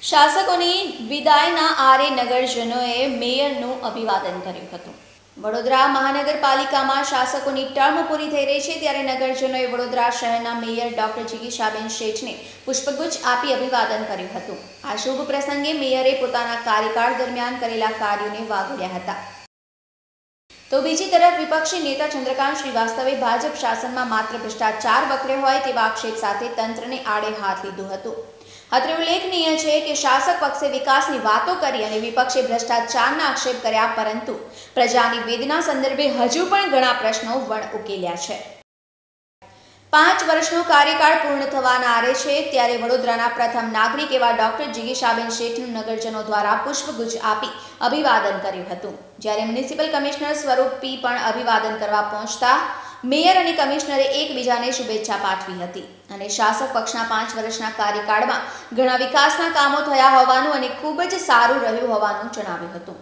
શાસકોની વિદાયના આરે નગરજનોએ મેયરનું અભિવાદન કર્યું હતું। વડોદરા મહાનગરપાલિકામાં શાસકોની ટર્મ પૂરી થઈ રહી છે ત્યારે નગરજનોએ વડોદરા શહેરના મેયર ડોક્ટર જિગીશાબેન શેઠને પુષ્પગુચ્છ આપી અભિવાદન કર્યું હતું। આ શુભ પ્રસંગે મેયરે પોતાના કાર્યકાળ દરમિયાન કરેલા કાર્યોને વાગોળ્યા હતા। तो बीजी तरफ विपक्षी नेता चंद्रकांत श्रीवास्तवे भाजप शासन में मात्र भ्रष्टाचार वकर्यो होय तेवा आक्षेप साथे तंत्र ने आड़े हाथ लीधुं हतुं। अत्रे उल्लेखनीय है कि शासक पक्षे विकासनी वातो करी अने विपक्षे भ्रष्टाचारना आक्षेप कर्या, परंतु प्रजानी वेदना संदर्भे हजू पण घणा प्रश्नों वण उकेल्या छे। 5 वर्षनो कार्यकाळ पूर्ण थवाना आरे छे त्यारे वडोदराना प्रथम नागरिक एवा डॉक्टर जिगीशाबेन शेठनु नगरजनो द्वारा पुष्पगुच्छ आपी अभिवादन कर्युं हतुं। ज्यारे म्युनिसिपल कमिश्नर स्वरूप पी पण अभिवादन करवा पहोंचता मेयर अने कमिश्नरे एकबीजाने शुभेच्छा पाठवी हती अने शासक पक्षना 5 वर्षना कार्यकाळमां घणा विकासना कामो थया होवानुं अने खूब ज सारुं रह्युं होवानुं जणाव्युं हतुं।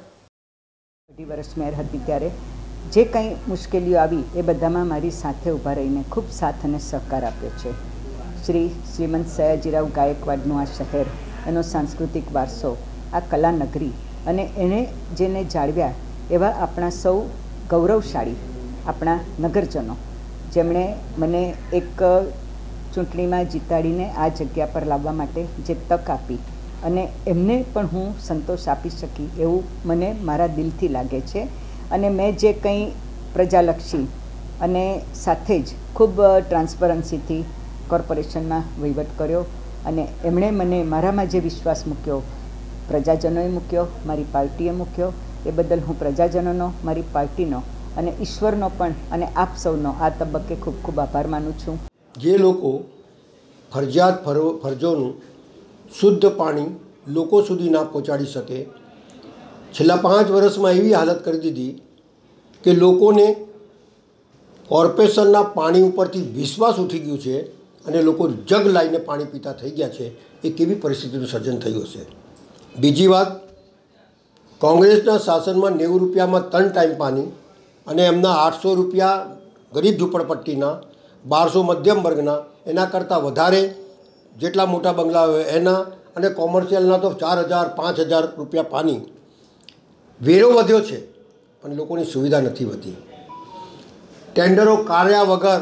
2 वर्ष मेयर हती त्यारे जे कई मुश्केलीओ आवी ए बधामां मारी साथे ऊभा रहीने खूब साथ अने सहकार आप्यो छे। श्री श्रीमंत सयाजीराव गायकवाडनुं आ शहेर, एनो सांस्कृतिक वारसो, आ कला नगरी अने एने जेने जाळव्या एवा आपणा सौ गौरवशाળી આપણા નગરજનો જેમણે મને એક ચૂંટણીમાં જીતાડીને આ જગ્યા પર લાવવા માટે જે તક આપી અને એમને પણ હું સંતોષ આપી શકી એવું મને મારા દિલથી લાગે છે। અને મેં જે કંઈ પ્રજાલક્ષી અને સાથે જ ખૂબ ટ્રાન્સપરન્સીથી કોર્પોરેશનમાં વહીવટ કર્યો અને એમણે મને મારામાં જે વિશ્વાસ મૂક્યો, પ્રજાજનોએ મૂક્યો, મારી પાર્ટીએ મૂક્યો, એ બદલ હું પ્રજાજનોનો, મારી પાર્ટીનો અને ઈશ્વરનો પણ અને આપ સૌનો આ તબક્કે ખૂબ ખૂબ આભાર માનું છું। જે લોકો ફરજિયાત ફરજોનું શુદ્ધ પાણી લોકો સુધી ના પહોંચાડી શકે, છેલ્લા 5 વર્ષમાં એવી હાલત કરી દીધી કે લોકોને કોર્પોરેશનના પાણી ઉપરથી વિશ્વાસ ઉઠી ગયું છે અને લોકો જગ લાઈને પાણી પીતા થઈ ગયા છે। એ કેવી પરિસ્થિતિનું સર્જન થયું હશે। બીજી વાત, કોંગ્રેસના શાસનમાં 90 રૂપિયામાં 3 ટાઈમ પાણી અને એમના 800 રૂપિયા ગરીબ ઝૂંપડપટ્ટીના, 1200 મધ્યમ વર્ગના, એના કરતાં વધારે જેટલા મોટા બંગલા હોય એના અને કોમર્શિયલના તો 4000-5000 રૂપિયા પાણી। વેરો વધ્યો છે પણ લોકોની સુવિધા નથી વધી। ટેન્ડરો કાર્યા વગર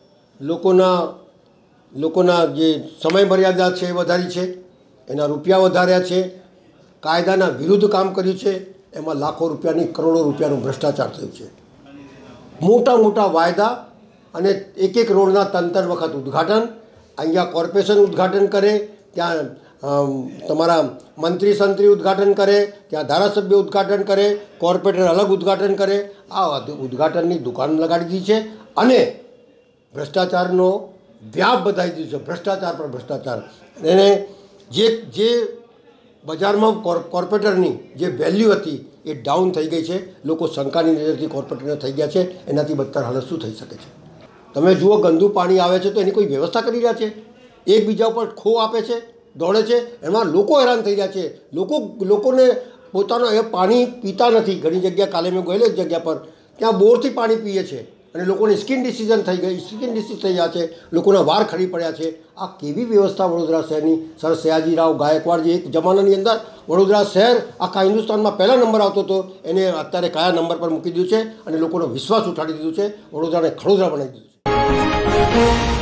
લોકોના જે સમય મર્યાદા છે એ વધારી છે, એના રૂપિયા વધાર્યા છે, કાયદાના વિરુદ્ધ કામ કર્યું છે, એમાં લાખો રૂપિયાની કરોડો રૂપિયાનું ભ્રષ્ટાચાર થયું છે। મોટા મોટા વાયદા અને એક રોડના તંત્ર વખત ઉદ્ઘાટન, અહીંયા કોર્પોરેશન ઉદ્ઘાટન કરે, ત્યાં તમારા મંત્રી સંત્રી ઉદ્ઘાટન કરે, ત્યાં ધારાસભ્ય ઉદ્ઘાટન કરે, કોર્પોરેટર અલગ ઉદ્ઘાટન કરે। આ ઉદ્ઘાટનની દુકાન લગાડી દીધી છે અને ભ્રષ્ટાચારનો વ્યાપ વધારી દીધું છે। ભ્રષ્ટાચાર પર ભ્રષ્ટાચાર। એને જે બજારમાં કોર્પોરેટરની જે વેલ્યુ હતી એ ડાઉન થઈ ગઈ છે। લોકો શંકાની નજરથી કોર્પોરેટરને થઈ ગયા છે। એનાથી બદતર હાલત શું થઈ શકે છે? તમે જુઓ, ગંદુ પાણી આવે છે તો એની કોઈ વ્યવસ્થા કરી રહ્યા છે? એકબીજા ઉપર ખો આપે છે, દોડે છે, એમાં લોકો હેરાન થઈ રહ્યા છે। લોકોને પોતાનો એ પાણી પીતા નથી। ઘણી જગ્યા, કાલે મેં ગયેલો એક જગ્યા પર, ત્યાં બોરથી પાણી પીએ છે અને લોકોની સ્કિન ડિસીઝ થઈ ગયા છે, લોકોના વાળ ખરી પડ્યા છે। આ કેવી વ્યવસ્થા વડોદરા શહેરની? સર સયાજીરાવ ગાયકવાડ જે એક જમાનાની અંદર વડોદરા શહેર આખા હિન્દુસ્તાનમાં પહેલા નંબર આવતો હતો, એને અત્યારે કયા નંબર પર મૂકી દીધું છે અને લોકોનો વિશ્વાસ ઉઠાડી દીધું છે, વડોદરાને ખડોદરા બનાવી દીધું છે।